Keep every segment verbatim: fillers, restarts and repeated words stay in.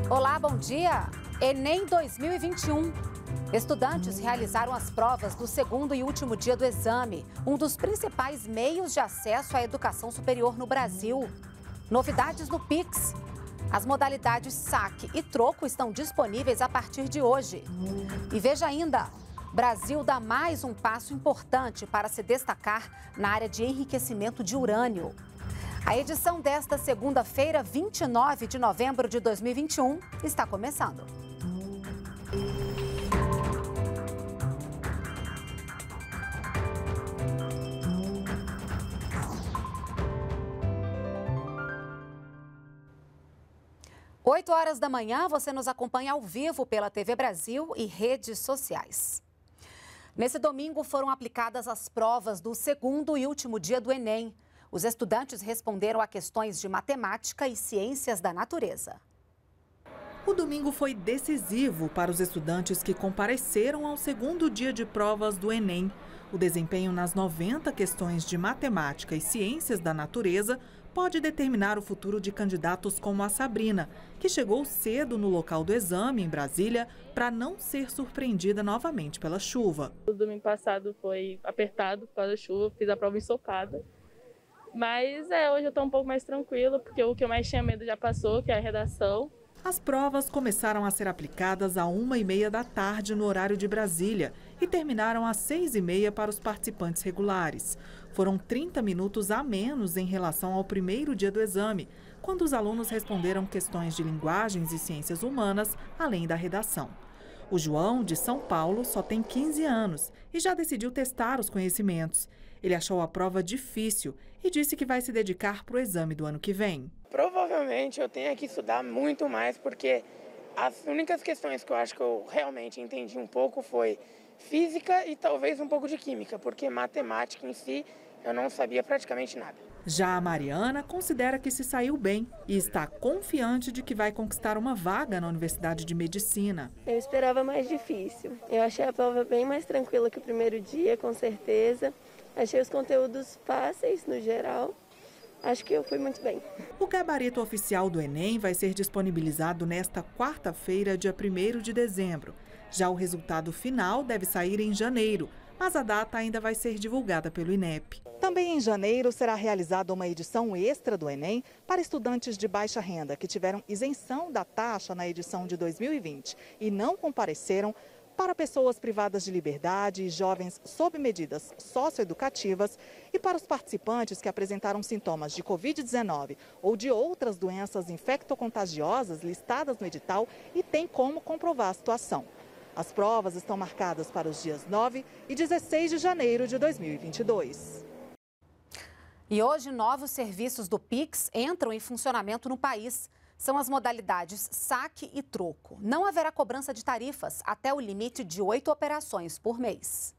Olá, bom dia! Enem dois mil e vinte e um. Estudantes realizaram as provas do segundo e último dia do exame, um dos principais meios de acesso à educação superior no Brasil. Novidades no Pix. As modalidades saque e troco estão disponíveis a partir de hoje. E veja ainda, Brasil dá mais um passo importante para se destacar na área de enriquecimento de urânio. A edição desta segunda-feira, vinte e nove de novembro de dois mil e vinte e um, está começando. oito horas da manhã, você nos acompanha ao vivo pela T V Brasil e redes sociais. Nesse domingo foram aplicadas as provas do segundo e último dia do Enem. Os estudantes responderam a questões de matemática e ciências da natureza. O domingo foi decisivo para os estudantes que compareceram ao segundo dia de provas do Enem. O desempenho nas noventa questões de matemática e ciências da natureza pode determinar o futuro de candidatos como a Sabrina, que chegou cedo no local do exame, em Brasília, para não ser surpreendida novamente pela chuva. O domingo passado foi apertado por causa da chuva, fiz a prova ensopado. Mas é, hoje eu estou um pouco mais tranquila, porque o que eu mais tinha medo já passou, que é a redação. As provas começaram a ser aplicadas à uma e meia da tarde no horário de Brasília e terminaram às seis e meia para os participantes regulares. Foram trinta minutos a menos em relação ao primeiro dia do exame, quando os alunos responderam questões de linguagens e ciências humanas, além da redação. O João, de São Paulo, só tem quinze anos e já decidiu testar os conhecimentos. Ele achou a prova difícil e disse que vai se dedicar para o exame do ano que vem. Provavelmente eu tenho que estudar muito mais, porque as únicas questões que eu acho que eu realmente entendi um pouco foi física e talvez um pouco de química, porque matemática em si eu não sabia praticamente nada. Já a Mariana considera que se saiu bem e está confiante de que vai conquistar uma vaga na Universidade de Medicina. Eu esperava mais difícil. Eu achei a prova bem mais tranquila que o primeiro dia, com certeza. Achei os conteúdos fáceis no geral. Acho que eu fui muito bem. O gabarito oficial do Enem vai ser disponibilizado nesta quarta-feira, dia primeiro de dezembro. Já o resultado final deve sair em janeiro, mas a data ainda vai ser divulgada pelo INEP. Também em janeiro será realizada uma edição extra do Enem para estudantes de baixa renda que tiveram isenção da taxa na edição de dois mil e vinte e não compareceram, para pessoas privadas de liberdade e jovens sob medidas socioeducativas e para os participantes que apresentaram sintomas de covid dezenove ou de outras doenças infectocontagiosas listadas no edital e têm como comprovar a situação. As provas estão marcadas para os dias nove e dezesseis de janeiro de dois mil e vinte e dois. E hoje, novos serviços do Pix entram em funcionamento no país. São as modalidades saque e troco. Não haverá cobrança de tarifas até o limite de oito operações por mês.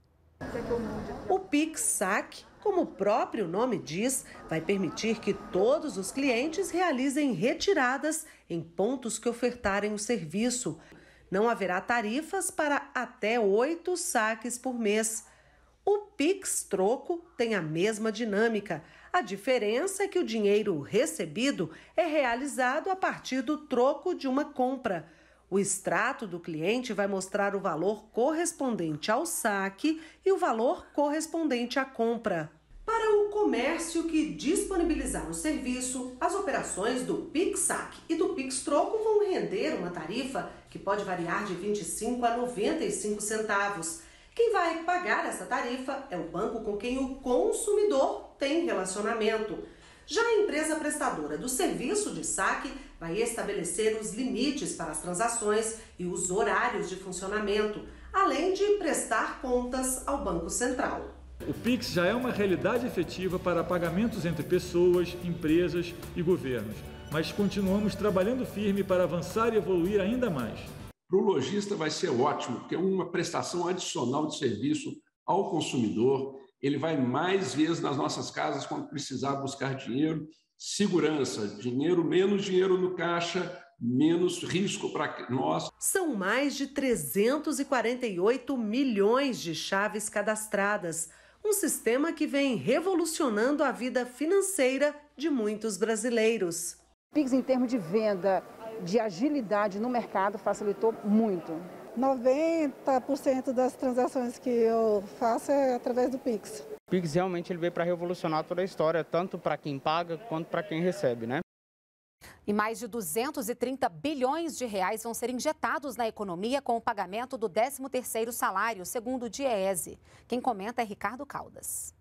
O Pix Saque, como o próprio nome diz, vai permitir que todos os clientes realizem retiradas em pontos que ofertarem o serviço. Não haverá tarifas para até oito saques por mês. O Pix Troco tem a mesma dinâmica. A diferença é que o dinheiro recebido é realizado a partir do troco de uma compra. O extrato do cliente vai mostrar o valor correspondente ao saque e o valor correspondente à compra. Para o comércio que disponibilizar o serviço, as operações do Pix Saque e do Pix Troco vão render uma tarifa que pode variar de vinte e cinco a noventa e cinco centavos. Quem vai pagar essa tarifa é o banco com quem o consumidor tem relacionamento. Já a empresa prestadora do serviço de saque vai estabelecer os limites para as transações e os horários de funcionamento, além de prestar contas ao Banco Central. O Pix já é uma realidade efetiva para pagamentos entre pessoas, empresas e governos, mas continuamos trabalhando firme para avançar e evoluir ainda mais. Para o lojista vai ser ótimo, porque é uma prestação adicional de serviço ao consumidor. Ele vai mais vezes nas nossas casas quando precisar buscar dinheiro, segurança, dinheiro, menos dinheiro no caixa, menos risco para nós. São mais de trezentos e quarenta e oito milhões de chaves cadastradas, um sistema que vem revolucionando a vida financeira de muitos brasileiros. Pix em termos de venda, de agilidade no mercado, facilitou muito. noventa por cento das transações que eu faço é através do Pix. O Pix realmente ele veio para revolucionar toda a história, tanto para quem paga quanto para quem recebe, né? E mais de duzentos e trinta bilhões de reais vão ser injetados na economia com o pagamento do décimo terceiro salário, segundo o Diese. Quem comenta é Ricardo Caldas.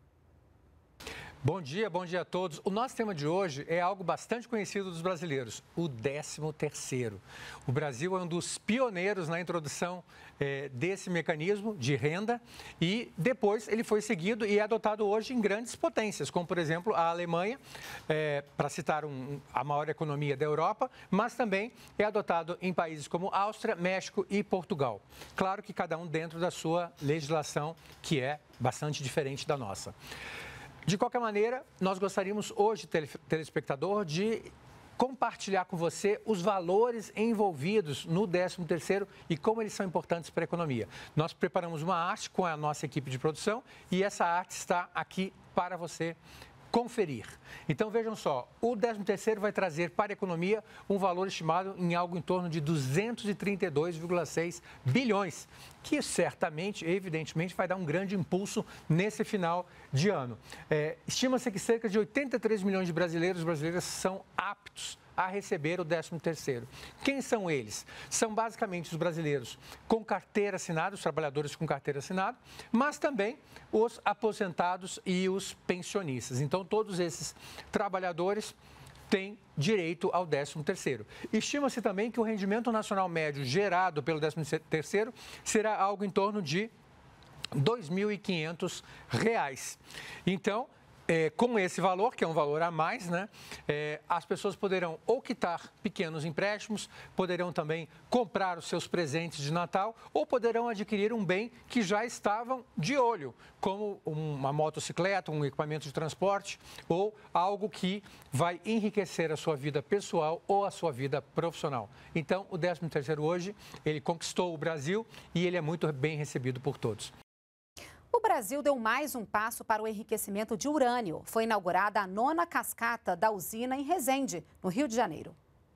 Bom dia, bom dia a todos. O nosso tema de hoje é algo bastante conhecido dos brasileiros, o décimo terceiro. O Brasil é um dos pioneiros na introdução eh, desse mecanismo de renda e depois ele foi seguido e é adotado hoje em grandes potências, como por exemplo a Alemanha, eh, para citar um, a maior economia da Europa, mas também é adotado em países como Áustria, México e Portugal. Claro que cada um dentro da sua legislação, que é bastante diferente da nossa. De qualquer maneira, nós gostaríamos hoje, telespectador, de compartilhar com você os valores envolvidos no décimo terceiro e como eles são importantes para a economia. Nós preparamos uma arte com a nossa equipe de produção e essa arte está aqui para você conferir. Então, vejam só, o décimo terceiro vai trazer para a economia um valor estimado em algo em torno de duzentos e trinta e dois vírgula seis bilhões, que certamente, evidentemente, vai dar um grande impulso nesse final de ano. É, estima-se que cerca de oitenta e três milhões de brasileiros e brasileiras são aptos a receber o décimo terceiro. Quem são eles? São basicamente os brasileiros com carteira assinada, os trabalhadores com carteira assinada, mas também os aposentados e os pensionistas. Então, todos esses trabalhadores têm direito ao décimo terceiro. Estima-se também que o rendimento nacional médio gerado pelo décimo terceiro será algo em torno de dois mil e quinhentos reais. Então, É, com esse valor, que é um valor a mais, né, é, as pessoas poderão ou quitar pequenos empréstimos, poderão também comprar os seus presentes de Natal ou poderão adquirir um bem que já estavam de olho, como uma motocicleta, um equipamento de transporte ou algo que vai enriquecer a sua vida pessoal ou a sua vida profissional. Então, o décimo terceiro hoje, ele conquistou o Brasil e ele é muito bem recebido por todos. O Brasil deu mais um passo para o enriquecimento de urânio. Foi inaugurada a nona cascata da usina em Resende, no Rio de Janeiro.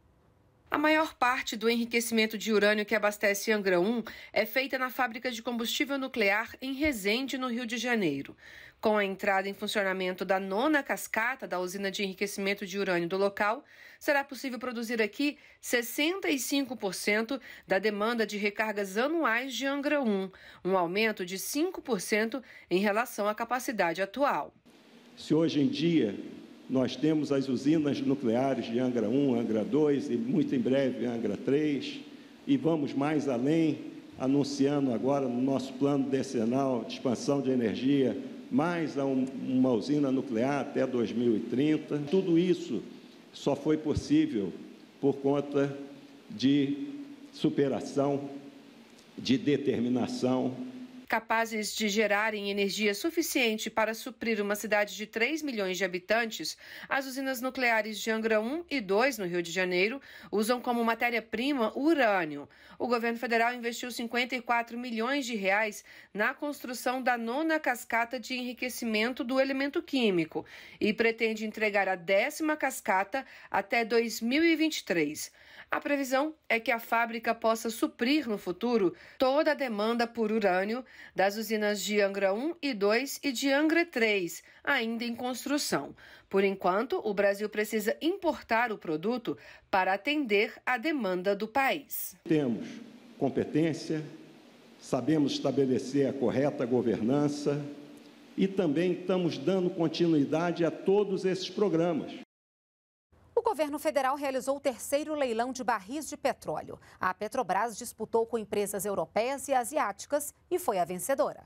A maior parte do enriquecimento de urânio que abastece Angra um é feita na fábrica de combustível nuclear em Resende, no Rio de Janeiro. Com a entrada em funcionamento da nona cascata da usina de enriquecimento de urânio do local, será possível produzir aqui sessenta e cinco por cento da demanda de recargas anuais de Angra um, um aumento de cinco por cento em relação à capacidade atual. Se hoje em dia nós temos as usinas nucleares de Angra um, Angra dois e muito em breve Angra três, e vamos mais além, anunciando agora no nosso plano decenal de expansão de energia mais uma usina nuclear até dois mil e trinta. Tudo isso só foi possível por conta de superação, de determinação. Capazes de gerarem energia suficiente para suprir uma cidade de três milhões de habitantes, as usinas nucleares de Angra um e dois, no Rio de Janeiro, usam como matéria-prima urânio. O governo federal investiu cinquenta e quatro milhões de reais na construção da nona cascata de enriquecimento do elemento químico e pretende entregar a décima cascata até dois mil e vinte e três. A previsão é que a fábrica possa suprir no futuro toda a demanda por urânio das usinas de Angra um e dois e de Angra três, ainda em construção. Por enquanto, o Brasil precisa importar o produto para atender à demanda do país. Temos competência, sabemos estabelecer a correta governança e também estamos dando continuidade a todos esses programas. O governo federal realizou o terceiro leilão de barris de petróleo. A Petrobras disputou com empresas europeias e asiáticas e foi a vencedora.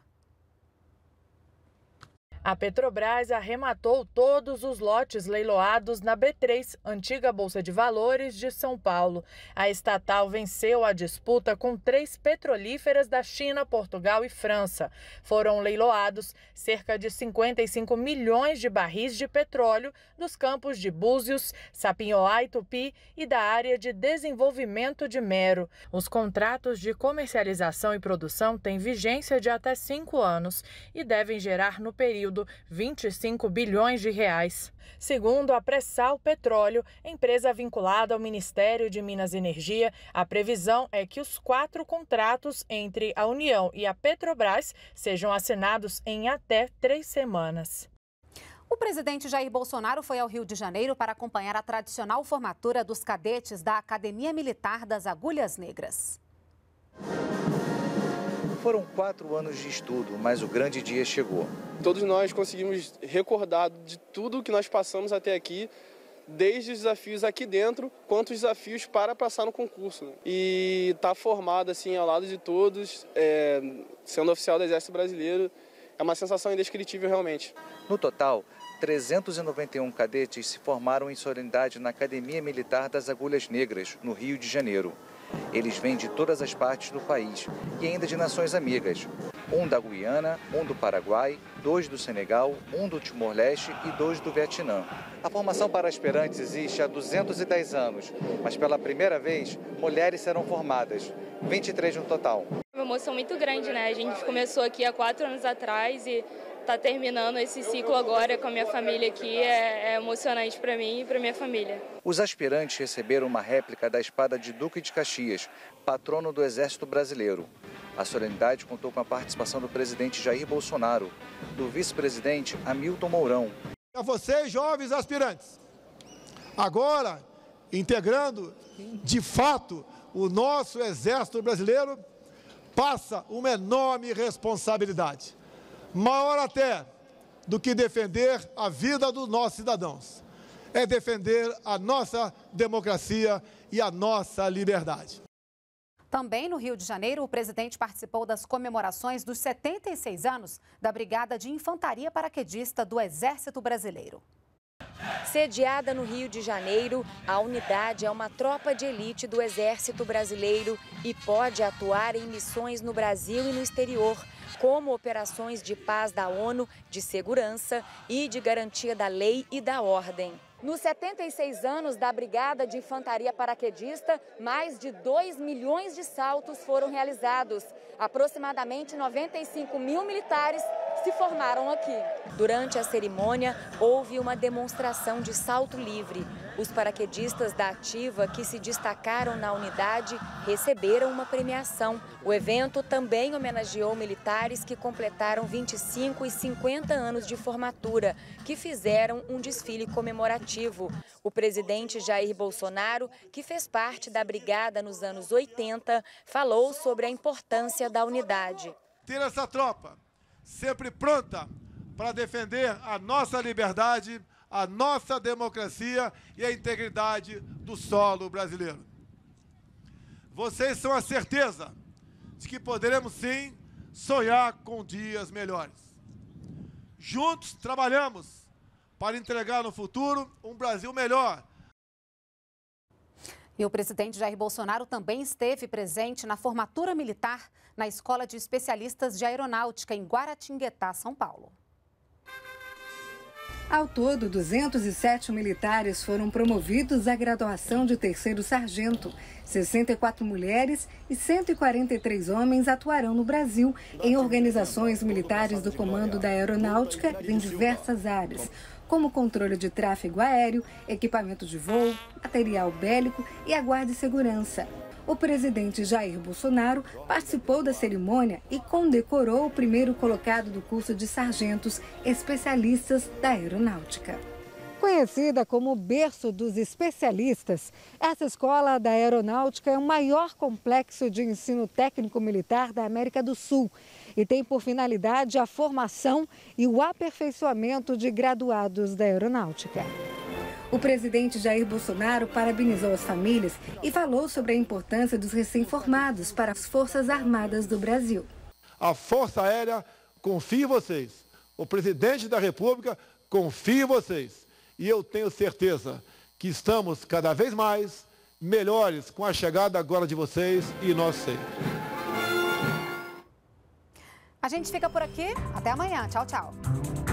A Petrobras arrematou todos os lotes leiloados na B três, antiga Bolsa de Valores de São Paulo. A estatal venceu a disputa com três petrolíferas da China, Portugal e França. Foram leiloados cerca de cinquenta e cinco milhões de barris de petróleo dos campos de Búzios, Sapinhoá e Tupi e da área de desenvolvimento de Mero. Os contratos de comercialização e produção têm vigência de até cinco anos e devem gerar no período todo vinte e cinco bilhões de reais. Segundo a Pressal Petróleo, empresa vinculada ao Ministério de Minas e Energia, a previsão é que os quatro contratos entre a União e a Petrobras sejam assinados em até três semanas. O presidente Jair Bolsonaro foi ao Rio de Janeiro para acompanhar a tradicional formatura dos cadetes da Academia Militar das Agulhas Negras. Foram quatro anos de estudo, mas o grande dia chegou. Todos nós conseguimos recordar de tudo que nós passamos até aqui, desde os desafios aqui dentro, quanto os desafios para passar no concurso. E estar formado assim, ao lado de todos, é, sendo oficial do Exército Brasileiro, é uma sensação indescritível realmente. No total, trezentos e noventa e um cadetes se formaram em solenidade na Academia Militar das Agulhas Negras, no Rio de Janeiro. Eles vêm de todas as partes do país e ainda de nações amigas. Um da Guiana, um do Paraguai, dois do Senegal, um do Timor-Leste e dois do Vietnã. A formação para aspirantes existe há duzentos e dez anos, mas pela primeira vez, mulheres serão formadas, vinte e três no total. É uma emoção muito grande, né? A gente começou aqui há quatro anos atrás e está terminando esse ciclo agora com a minha família aqui. É, é emocionante para mim e para minha família. Os aspirantes receberam uma réplica da espada de Duque de Caxias, patrono do Exército Brasileiro. A solenidade contou com a participação do presidente Jair Bolsonaro, do vice-presidente Hamilton Mourão. A vocês, jovens aspirantes, agora integrando de fato o nosso Exército Brasileiro, passa uma enorme responsabilidade, maior até do que defender a vida dos nossos cidadãos. É defender a nossa democracia e a nossa liberdade. Também no Rio de Janeiro, o presidente participou das comemorações dos setenta e seis anos da Brigada de Infantaria Paraquedista do Exército Brasileiro. Sediada no Rio de Janeiro, a unidade é uma tropa de elite do Exército Brasileiro e pode atuar em missões no Brasil e no exterior, como operações de paz da ONU, de segurança e de garantia da lei e da ordem. Nos setenta e seis anos da Brigada de Infantaria Paraquedista, mais de dois milhões de saltos foram realizados. Aproximadamente noventa e cinco mil militares se formaram aqui. Durante a cerimônia, houve uma demonstração de salto livre. Os paraquedistas da ativa que se destacaram na unidade receberam uma premiação. O evento também homenageou militares que completaram vinte e cinco e cinquenta anos de formatura, que fizeram um desfile comemorativo. O presidente Jair Bolsonaro, que fez parte da brigada nos anos oitenta, falou sobre a importância da unidade. Ter essa tropa sempre pronta para defender a nossa liberdade, a nossa democracia e a integridade do solo brasileiro. Vocês são a certeza de que poderemos sim sonhar com dias melhores. Juntos trabalhamos para entregar no futuro um Brasil melhor. E o presidente Jair Bolsonaro também esteve presente na formatura militar na Escola de Especialistas de Aeronáutica em Guaratinguetá, São Paulo. Ao todo, duzentos e sete militares foram promovidos à graduação de terceiro sargento. sessenta e quatro mulheres e cento e quarenta e três homens atuarão no Brasil em organizações militares do Comando da Aeronáutica em diversas áreas, como controle de tráfego aéreo, equipamento de voo, material bélico e a guarda e segurança. O presidente Jair Bolsonaro participou da cerimônia e condecorou o primeiro colocado do curso de sargentos especialistas da aeronáutica. Conhecida como o berço dos especialistas, essa escola da aeronáutica é o maior complexo de ensino técnico militar da América do Sul e tem por finalidade a formação e o aperfeiçoamento de graduados da aeronáutica. O presidente Jair Bolsonaro parabenizou as famílias e falou sobre a importância dos recém-formados para as Forças Armadas do Brasil. A Força Aérea confia em vocês. O presidente da República confia em vocês. E eu tenho certeza que estamos cada vez mais melhores com a chegada agora de vocês e nós sempre. A gente fica por aqui. Até amanhã. Tchau, tchau.